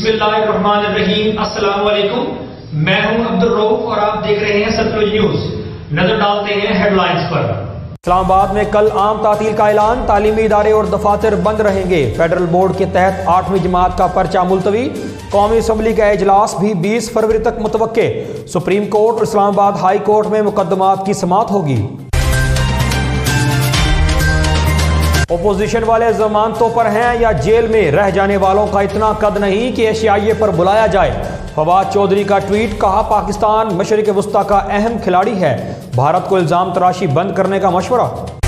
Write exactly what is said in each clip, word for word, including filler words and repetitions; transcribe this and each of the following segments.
बिस्मिल्लाहिर्रहमानिर्रहीम। अस्सलाम वालेकुम। मैं हूं अब्दुल रऊफ और आप देख रहे हैं सतलुज न्यूज। नजर डालते हैं हेडलाइंस पर। इस्लामाबाद में कल आम तातील का ऐलान, तालीमी इदारे और दफातर बंद रहेंगे। फेडरल बोर्ड के तहत आठवीं जमात का पर्चा मुलतवी। कौमी असम्बली का इजलास भी बीस फरवरी तक मुतवक्के। सुप्रीम कोर्ट और इस्लामाबाद हाई कोर्ट में मुकदमात की समाअत होगी। ओपोजिशन वाले जमानतों पर हैं या जेल में रह जाने वालों का इतना कद नहीं कि एशियाई पर बुलाया जाए। फवाद चौधरी का ट्वीट, कहा पाकिस्तान मशरिक वस्ता का अहम खिलाड़ी है, भारत को इल्जाम तराशी बंद करने का मशवरा।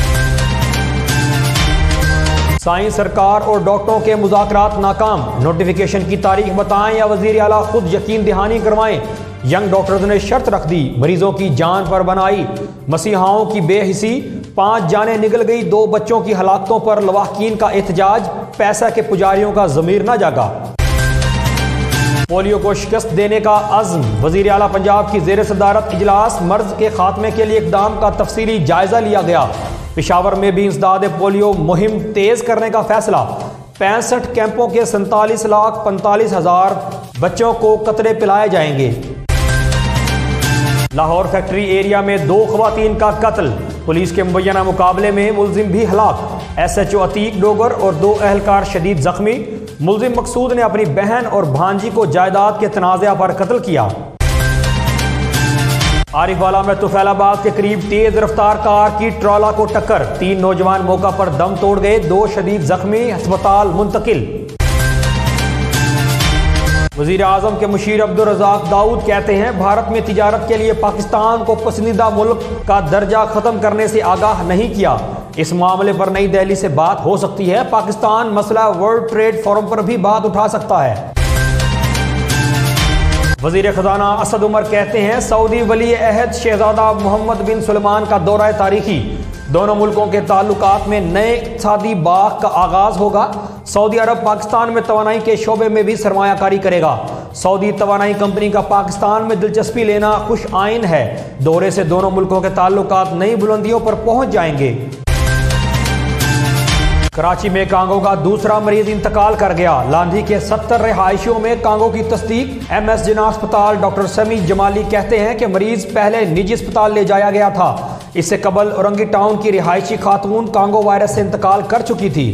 साइंस सरकार और डॉक्टरों के मुज़ाकरात नाकाम, नोटिफिकेशन की तारीख बताएं या वजीर आला खुद यकीन दहानी करवाएं। यंग डॉक्टर्स ने शर्त रख दी, मरीजों की जान पर बनाई। मसीहाओं की बेहिसी, पांच जानें निकल गई, दो बच्चों की हलाकतों पर लवाहकीन का एहतजाज, पैसा के पुजारियों का जमीर न जागा। पोलियो को शिकस्त देने का अज़्म, वजीर आला पंजाब की जेर सदारत इजलास, मर्ज के खात्मे के लिए इकदाम का तफसीली जायजा लिया गया। पेशावर में भी इंसदाद पोलियो मुहिम तेज करने का फैसला। पैंसठ कैंपों के सैंतालीस लाख पैंतालीस हजार बच्चों को कतरे पिलाए जाएंगे। लाहौर फैक्ट्री एरिया में दो खवातीन का कत्ल, पुलिस के मुबैना मुकाबले में मुलजिम भी हलाक। S H O Atiq Dogar और दो अहलकार शदीद जख्मी। मुलजिम मकसूद ने अपनी बहन और भांजी को जायदाद के तनाज़ा पर कत्ल किया। आरिफवाला में तुफैलाबाद के करीब तेज रफ्तार कार की ट्रॉला को टक्कर, तीन नौजवान मौका पर दम तोड़ गए, दो शदीद जख्मी, अस्पताल मुंतकिल। वजीर आजम के मुशीर अब्दुल रज़ाक दाऊद कहते हैं, भारत में तिजारत के लिए पाकिस्तान को पसंदीदा मुल्क का दर्जा खत्म करने से आगाह नहीं किया। इस मामले पर नई दिल्ली से बात हो सकती है। पाकिस्तान मसला वर्ल्ड ट्रेड फोरम पर भी बात उठा सकता है। वजीर खजाना असद उमर कहते हैं, सऊदी वली अहद शहजादा मोहम्मद बिन सलमान का दौरा तारीखी, दोनों मुल्कों के ताल्लुकात में नए इक़्तिसादी बाग का आगाज होगा। सऊदी अरब पाकिस्तान में तवानाई के शोबे में भी सरमायाकारी करेगा। सऊदी तवानाई कंपनी का पाकिस्तान में दिलचस्पी लेना खुश आइन है। दौरे से दोनों मुल्कों के ताल्लुकात नई बुलंदियों पर पहुंच जाएंगे। कराची में कांगो का दूसरा मरीज इंतकाल कर गया। लांधी के सत्तर रिहायशियों में कांगो की तस्दीक। एम एस जिना अस्पताल डॉक्टर समी जमाली कहते हैं कि मरीज पहले निजी अस्पताल ले जाया गया था। इससे कबल औरंगी टाउन की रिहायशी खातून कांगो वायरस से इंतकाल कर चुकी थी।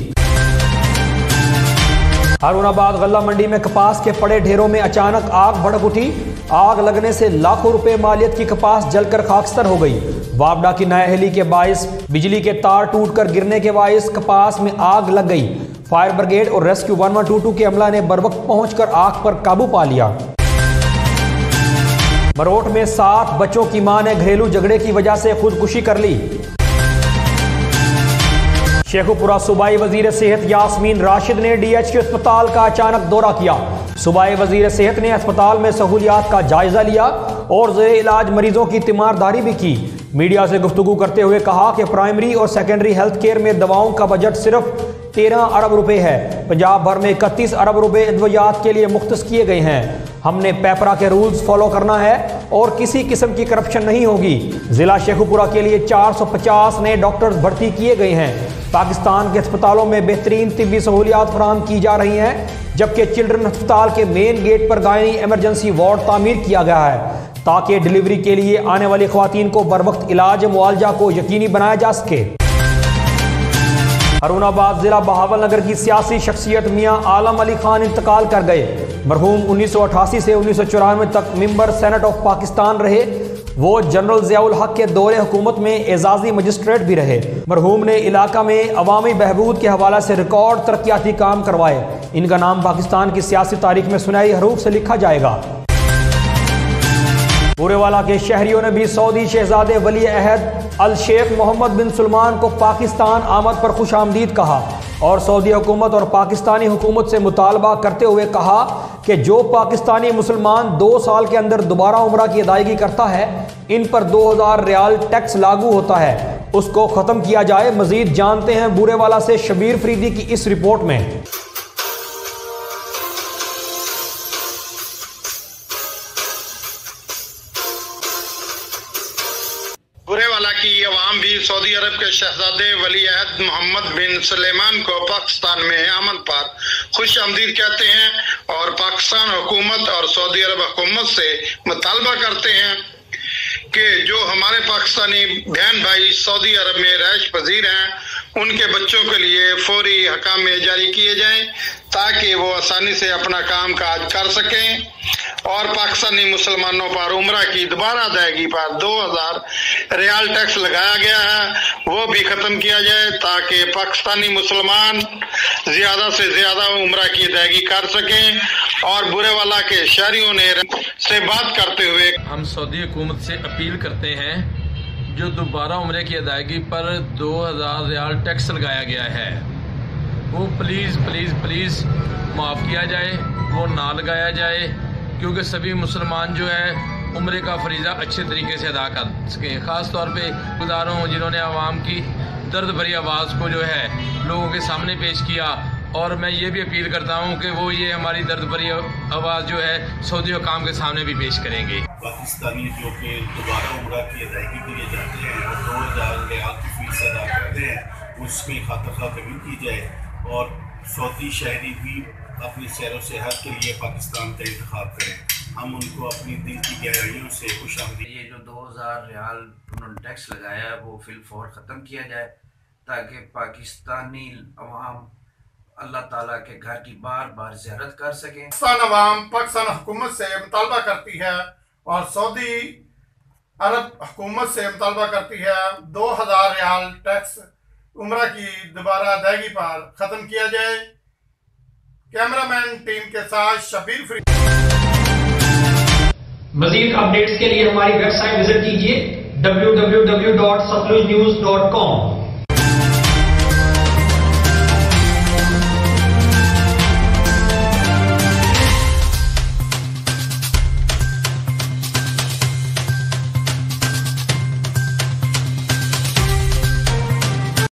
हारूनाबाद गल्ला मंडी में कपास के पड़े ढेरों में अचानक आग भड़क उठी। आग लगने से लाखों रुपए मालियत की कपास जलकर खाकस्तर हो गई। वापडा की नाअहली के बायस बिजली के तार टूटकर गिरने के बायस कपास में आग लग गई। फायर ब्रिगेड और rescue one one two two के अमला ने बरवक्त पहुंचकर आग पर काबू पा लिया। मरोट में सात बच्चों की मां ने घरेलू झगड़े की वजह से खुदकुशी कर ली। शेखुपुरा सूबाई वजीर सेहत यास्मीन राशिद ने डी एच क्यू अस्पताल का अचानक दौरा किया। सूबाई वजीर सेहत ने अस्पताल में सहूलियात का जायजा लिया और ज़ेरे इलाज मरीजों की तीमारदारी भी की। मीडिया से गुफ्तगू करते हुए कहा कि प्राइमरी और सेकेंडरी हेल्थ केयर में दवाओं का बजट सिर्फ तेरह अरब रुपए है। पंजाब भर में इकतीस अरब रुपए अद्वियात के लिए मुख्तस किए गए हैं। हमने पेपरा के रूल्स फॉलो करना है और किसी किस्म की करप्शन नहीं होगी। जिला शेखुपुरा के लिए चार सौ पचास नए डॉक्टर्स भर्ती किए गए हैं। पाकिस्तान के अस्पतालों में बेहतरीन तिब्बी सहूलियात फराहम की जा रही हैं, जबकि चिल्ड्रन अस्पताल के मेन गेट पर गायनी इमरजेंसी वार्ड तामीर किया गया है ताकि डिलीवरी के लिए आने वाली ख्वातीन को बरवक्त इलाज मुआवजा को यकीनी बनाया जा सके। हारूनाबाद जिला बहावल नगर की सियासी शख्सियत मियां आलम अली खान इंतकाल कर गए। मरहूम उन्नीस सौ अठासी से उन्नीस सौ चौरानवे तक मेंबर सेनेट ऑफ पाकिस्तान रहे। वो जनरल ज़ियाउल हक के दौरे हुकूमत में एजाजी मजिस्ट्रेट भी रहे। मरहूम ने इलाका में अवामी बहबूद के हवाले से रिकॉर्ड तरक्याती काम करवाए। इनका नाम पाकिस्तान की सियासी तारीख में सुनहरी हरूफ से लिखा जाएगा। बुरेवाला के शहरियों ने भी सऊदी शहजादे वली अहद अल शेख मोहम्मद बिन सलमान को पाकिस्तान आमद पर खुश आमदीद कहा और सऊदी हुकूमत और पाकिस्तानी हुकूमत से मुतालबा करते हुए कहा कि जो पाकिस्तानी मुसलमान दो साल के अंदर दोबारा उम्रा की अदायगी करता है, इन पर दो हजार रियाल टैक्स लागू होता है, उसको ख़त्म किया जाए। मजीद जानते हैं बुरेवाला से शबीर फरीदी की इस रिपोर्ट में। बुरेवाला की आवाम भी सऊदी अरब के शहजादे वली अहद मोहम्मद बिन सलेमान को पाकिस्तान में आमद पर खुश आमदीद कहते हैं और पाकिस्तान हुकूमत और सऊदी अरब हुकूमत से मुतालबा करते हैं कि जो हमारे पाकिस्तानी बहन भाई सऊदी अरब में रहायश पजीर हैं उनके बच्चों के लिए फौरी हकाम जारी किए जाएं ताकि वो आसानी से अपना काम काज कर सकें और पाकिस्तानी मुसलमानों पर उम्रा की दोबारा अदायगी पर दो हजार रियाल टैक्स लगाया गया है वो भी खत्म किया जाए ताकि पाकिस्तानी मुसलमान ज्यादा से ज्यादा उम्रा की अदायगी कर सकें। और बुरेवाला के शहरियों ने से बात करते हुए हम सऊदी हुकूमत से अपील करते हैं जो दोबारा उम्रे की अदायगी पर दो हजार रियाल टैक्स लगाया गया है वो प्लीज़ प्लीज़ प्लीज़ माफ़ किया जाए, वो ना लगाया जाए क्योंकि सभी मुसलमान जो है उम्रे का फरीज़ा अच्छे तरीके से अदा कर सकें। ख़ास तौर पे गुज़ारों जिन्होंने आवाम की दर्द भरी आवाज़ को जो है लोगों के सामने पेश किया और मैं ये भी अपील करता हूँ कि वो ये हमारी दर्द भरी आवाज़ जो है सऊदी हुकाम के सामने भी पेश करेंगे। पाकिस्तानी जो कि दोबारा उम्रा की अदायगी के लिए जाते हैं और दो हज़ार रियाल की फीस अदा करते हैं उसकी खातिर कमी की जाए और सऊदी शहरी भी अपनी सैर व सेहत के लिए पाकिस्तान का इंतखाब करें। हम उनको अपनी दिल की गहराइयों से खुशामदीद। ये जो दो हज़ार रियाल उन्होंने टैक्स लगाया है वो फिलफौर ख़त्म किया जाए ताकि पाकिस्तानी अवाम अल्लाह ताला के घर की बार बार ज़ियारत कर सकें। पाकिस्तान अवाम पाकिस्तान हुकूमत से मुतालबा करती है और सऊदी अरब हुकूमत से मुतालबा करती है दो हजार रियाल टैक्स उम्रा की दोबारा अदायगी पर ख़त्म किया जाए। कैमरामैन टीम के साथ शबीर फ्री। मजीद अपडेट्स के लिए हमारी वेबसाइट विजिट कीजिए W W W dot Satluj news dot com.